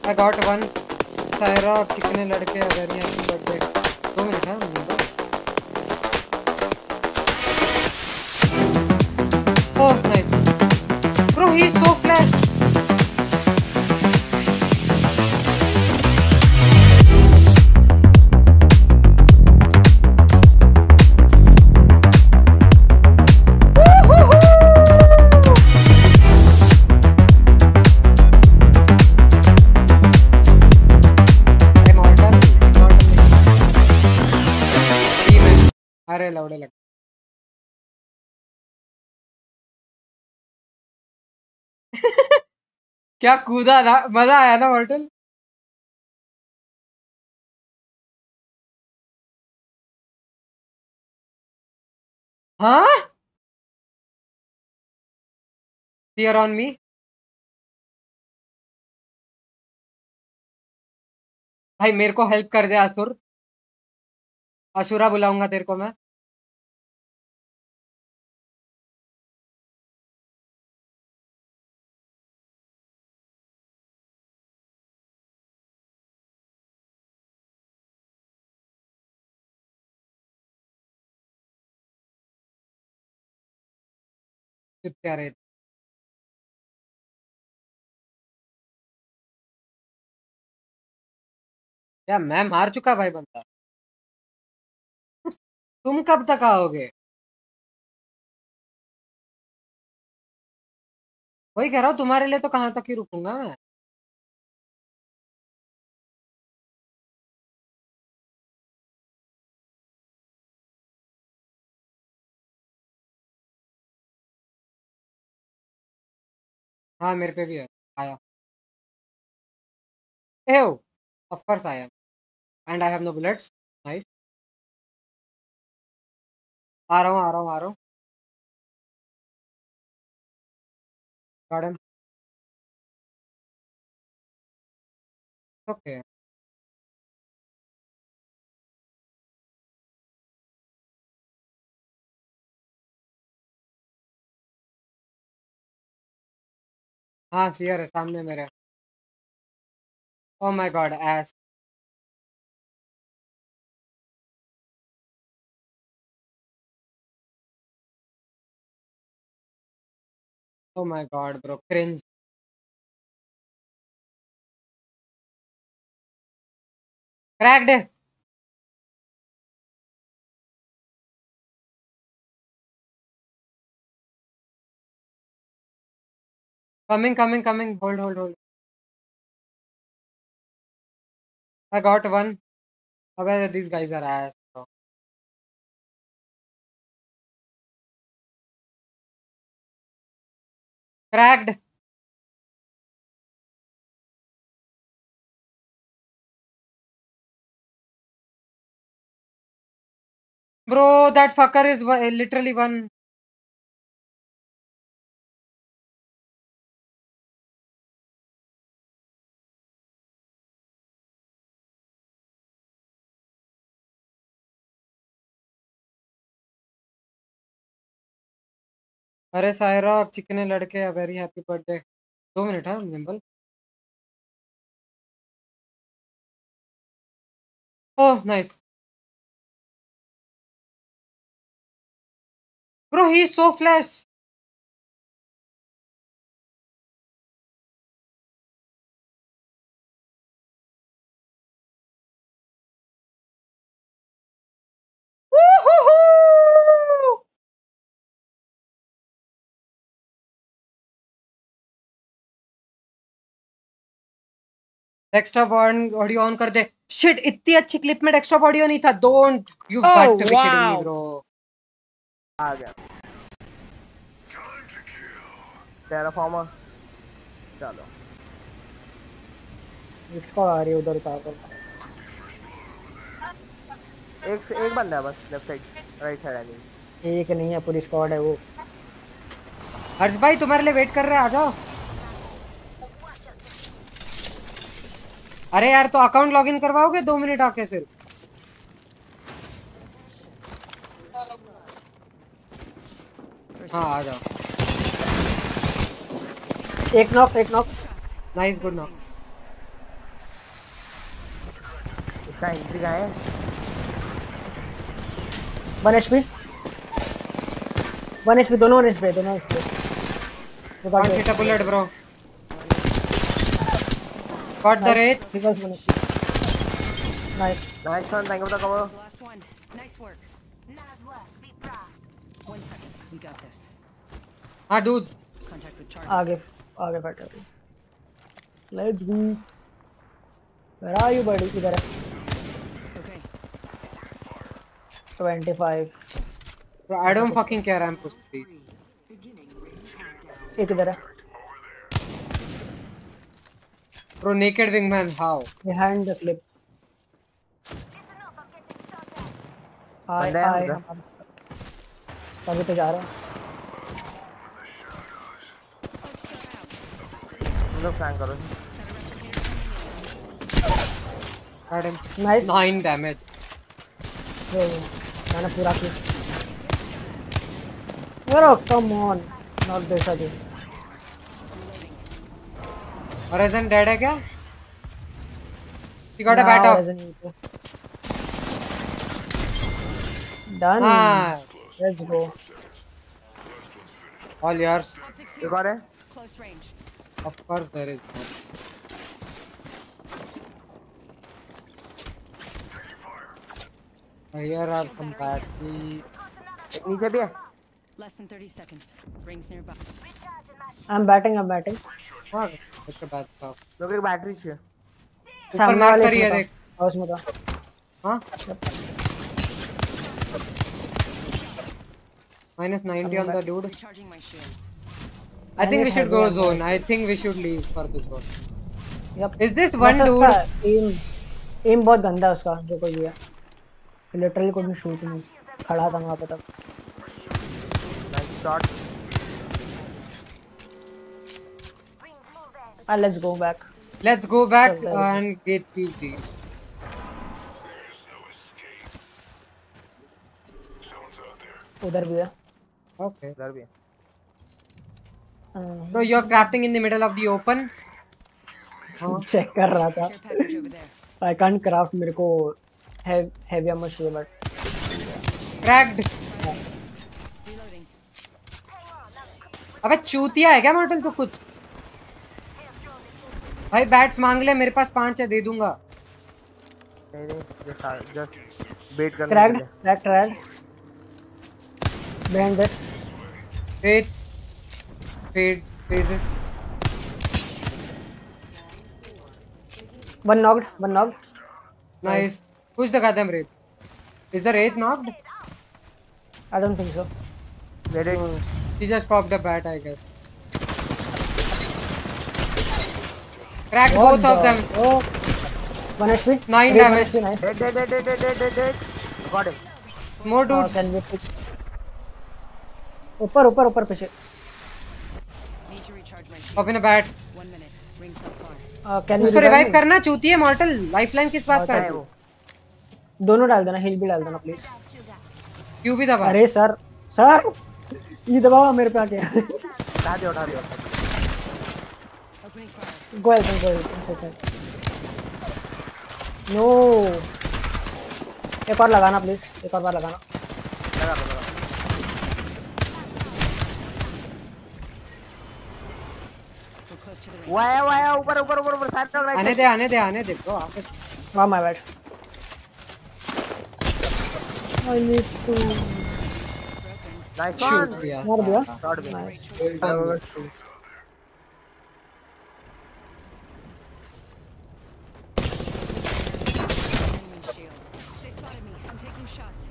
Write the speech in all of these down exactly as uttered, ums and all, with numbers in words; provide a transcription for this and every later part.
I got one. Saira चिकने लड़के अगर ये हैप्पी बर्थडे. दो मिनट है मुझे. Oh nice. Bro, he is so flash. अरे लौड़े लग क्या कूदा था, मजा आया ना मॉर्टल. हाँ Tear on me. भाई मेरे को हेल्प कर दे असुर. असुरा बुलाऊंगा तेरे को मैं. क्या रहे क्या मैं मार चुका भाई बंदा. तुम कब तक आओगे. वही कह रहा हूँ तुम्हारे लिए तो कहाँ तक ही रुकूंगा मैं. हाँ मेरे पे भी है. आया. एओ ऑफ कोर्स आया. And I have no bullets. Nice. आ रहा हूँ आ रहा हूँ आ रहा हूँ. Got him. ओके. हाँ सियर है सामने मेरे. ओ माय गॉड एस. Oh my god bro cringe. Cracked. Coming coming coming. Hold hold hold. I got one. अबे these guys are ass bro. Cracked. Bro, that fucker is one- literally one. अरे सायरा चिकने लड़के very happy birthday. दो minute है nimble. Oh nice. Bro, he is so flash. Woohoo! Desktop on audio on कर दे. Shit इतनी अच्छी clip में डेस्कटॉप ऑडियो नहीं था. Don't you got to be kidding me bro. आ गया टेराफॉर्मर. चलो इसको आ रही है उधर का. एक एक बंदा है बस left side right side. I mean एक नहीं है पूरी स्क्वाड है वो. हर्ष भाई तुम्हारे लिए वेट कर रहे हैं. आ जाओ. अरे यार तो अकाउंट लॉगिन करवाओगे दो मिनट आके सिर्फ. हाँ आ जाओ. एक नॉक एक नॉक. Nice good knock. इसका एंट्री कहाँ है? वन एचपी वन एचपी दोनों वन एचपी दोनों HP Can't hit a bullet, bro. Got the wraith. Nice nice one, thank you for the cover. Last one. Nice work. Nice work. Be proud. One second. We got this. हाँ dudes. Contact with target. आगे आगे बैठे let's go where are you buddy इधर है Okay. Twenty five Bro, I don't fucking care. I'm pussy. एक इधर है Bro, naked wingman. How? Behind the clip आए बंदा है आए उधर. हम अभी तो जा रहे हैं तुम लोग फ्लैंक करो. Got him. Nice Nine damage. मैंने पूरा किया oh come on not this again Horizon dead है क्या? He got a bat off. Done Ah, let's go all yours. Optics एक here. और है. Close range. Of course there is more. Here are some battery. एक नीचे भी है. Less than thirty seconds. Rings nearby. I am batting I am batting हाँ, अच्छा बात था. लोग एक बैटरी चाहिए. ऊपर मार्क करिए देख. हाउस में था हाँ? Minus ninety on the dude. Recharging my shields. I think we should go zone. I think we should leave for this one. Yep Is this one dude? एम एम बहुत गंदा है उसका जो कोई दिया लिटरली कोई शूट नहीं खड़ा था वहां पे तब nice shot. ah let's go back Let's go back and get P C. उधर भी है Okay. इधर भी है. Bro, you're crafting in the middle of the open. Check कर रहा था Care package over there. I can't craft मेरे को हैवी एमो चाहिए बट Cracked. Reloading. अबे चूतिया है क्या मॉडल तो कुछ? भाई बैट्स मांग ले, मेरे पास पांच है, दे दूंगा. नहीं नहीं जस्ट जस्ट वेट करने क्रैक्ड के लिए. Crack trial behind that Wait. Wait. Is it? One knocked one knocked Nice. Push the goddamn wraith. Is the wraith knocked? I don't think so wait it. He just popped a bat, I guess. Cracked both of them. oh one HP Nine damage. Nice dead dead dead dead dead dead dead. Got it. More dudes. Can we ऊपर ऊपर ऊपर पीछे Need to recharge my shield. Pop in a bat. One minute. Rings not far. Can उसको revive करना चूतिया मॉर्टल. Lifeline किस बात का है है? वो. दोनों डाल देना हिल भी डाल देना प्लीज क्यों भी दबा? अरे सर सर ये दबाओ मेरे पे आके उठा दिया उठा दिया. Opening fire. Goyal Goyal no एक और लगाना प्लीज एक और बार लगाना लगा दो लगा. We're close to the ring. वो आया वो आया ऊपर ऊपर ऊपर ऊपर साइड तक आने राइट. दे आने दे आने दे ब्रो. आगे वाह my bad I need to nice shoot one. दिया. मार दिया शॉट भी. Enemy shield. They spotted me. I'm taking shots.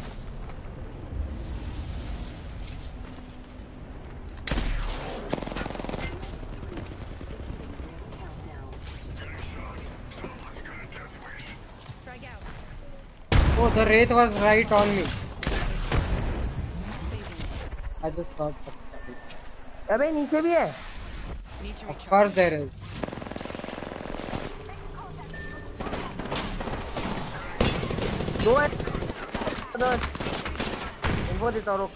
Frag out. Oh, the wraith was right on me. Phasing. I just thought. अबे नीचे भी है. Need to Of recharge. course there is. दो है. दो. इनको देता हूँ. रुक.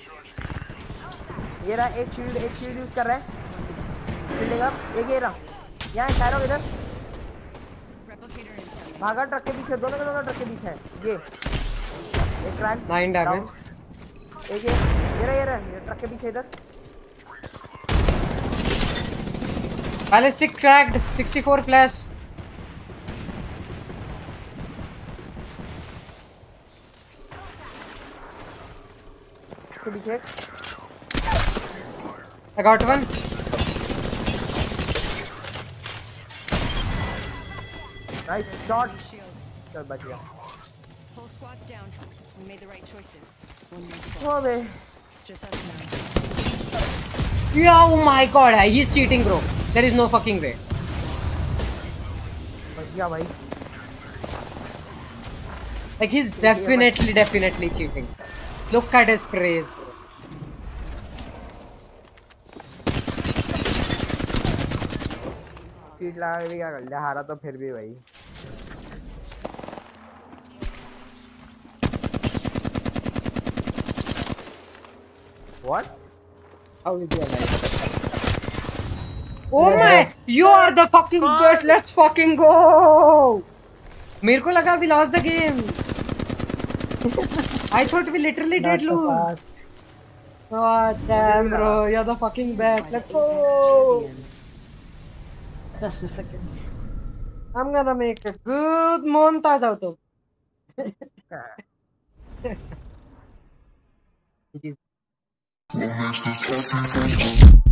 ये रहा एक शील्ड एक शील्ड यूज कर रहा है. Shielding up. एक ये रहा. यहाँ शायरों इधर. Replicator incoming. भागा ट्रक के पीछे, दोनों के दोनों ट्रक के पीछे है ये। एक क्रैक, नाइन डैमेज। एक ये ये रहा ये रहा ये ट्रक के पीछे इधर। Ballistic cracked, sixty four flash. के पीछे I got one. Nice shot, Shield. चल बच गया। Whole squad's down. We made the right choices. One more to go. हो बे It's just us now. Yeah, oh my god, he's cheating, bro. There is no fucking way. बच गया भाई। Like he's definitely, definitely cheating. Look at his praise, bro. Cheat लगा के भी क्या कर लिया, हारा तो फिर भी भाई। What? How is he alive? Oh my! You are the fucking best. Let's fucking go. मेरे को लगा we lost the game. I thought we literally Not did so lose. fast. God damn, bro. You're the fucking best. Let's go. Just a second. I'm gonna make a good montage out of it. Almost as happy as